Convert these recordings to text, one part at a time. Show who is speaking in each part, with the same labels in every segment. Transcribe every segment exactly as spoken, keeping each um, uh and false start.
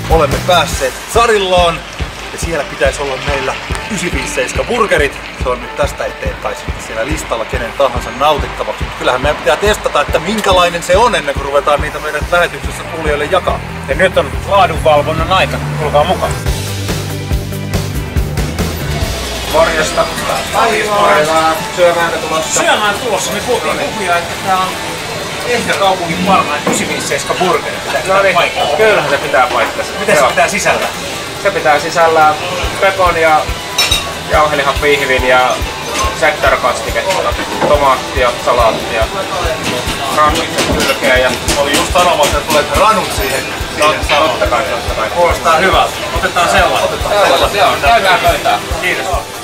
Speaker 1: olemme päässeet Zarilloon ja siellä pitäisi olla meillä yhdeksänsataaviisikymmentäseitsemän burgerit. Se on nyt tästä eteenpäin sitten siellä listalla kenen tahansa nautittavaksi. Mutta kyllähän meidän pitää testata, että minkälainen se on ennen kuin ruvetaan niitä meidän lähetyksessä kuulijoille jakaa.
Speaker 2: Ja nyt on laadunvalvonnan aika. Tulkaa mukaan. Morjesta.
Speaker 3: Morjesta. Syömäänkö tulossa?
Speaker 2: Syömään tulossa. Me kuultiin kuvia, että tää on ehkä kaupungin parhain yhdeksänsataaviisikymmentäseitsemän burgeri.
Speaker 3: No niin, kyllähän se pitää paikkansa.
Speaker 2: Mitä se pitää sisällä?
Speaker 3: Se pitää sisällä pekonia, jauhelihan pihvin ja cheddar-kastiketta, tomaattia, salaattia, ranskiksen kylkeä ja...
Speaker 1: Oli just sanomassa, että tulee ranut siihen.
Speaker 3: Totta kai, totta kai.
Speaker 2: Kuulostaa hyvältä. Otetaan sellainen.
Speaker 1: Otetaan sellainen.
Speaker 3: Joo, käykää pöytään.
Speaker 2: Kiitos.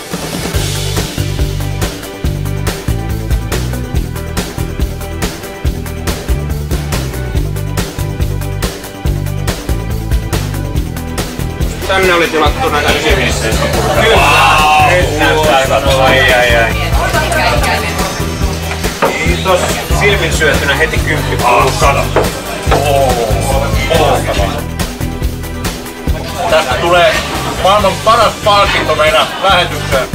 Speaker 3: Tänne oli tilattu näitä yhdeksänsataaviisikymmentäseitsemän burgeria.
Speaker 2: Kyllä!
Speaker 3: Nyt näyttää hyvältä.
Speaker 2: Ai ai ai. Kiitos. Silmin syötynä heti kymppi plussa.
Speaker 1: Tästä tulee maailman paras palkinto meidän lähetykseen.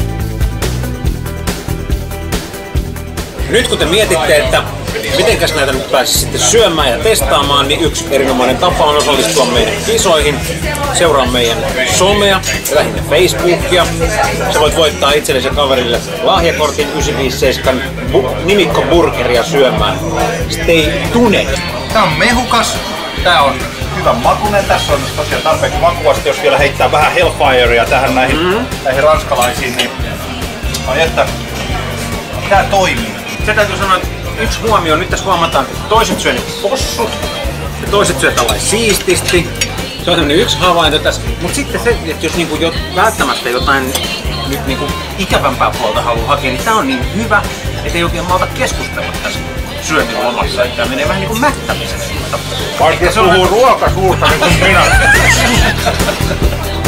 Speaker 4: Nyt kun te mietitte, että mitenkäs näitä nyt pääsisi sitten syömään ja testaamaan, niin yksi erinomainen tapa on osallistua meidän kisoihin. Seuraa meidän somea, lähinnä Facebookia. Sä voit voittaa itsellesi ja kaverille lahjakortin yhdeksänsataaviisikymmentäseitsemän bu- nimikkoburgeria syömään. Stay tuned!
Speaker 1: Tää on mehukas, tää on hyvän makuinen, tässä on tosiaan tarpeeksi makua, sitten jos vielä heittää vähän Hellfirea tähän näihin, mm-hmm. näihin ranskalaisiin, niin ai että tää toimii.
Speaker 4: Se täytyy sanoa, että yksi huomio, nyt tässä huomataan, että toiset syö niinku possut ja toiset syö tällainen siististi. Se on tämmönen yksi havainto tässä. Mut sitten se, että jos niinku jo välttämättä jotain nyt niinku ikävämpää puolta haluaa hakea, niin tää on niin hyvä, ettei oikein malta keskustella tässä syöntilomassa. Tää menee vähän niinku mättämiseksi.
Speaker 1: Vaikka puhuu ruokasuusta niin kuin minä.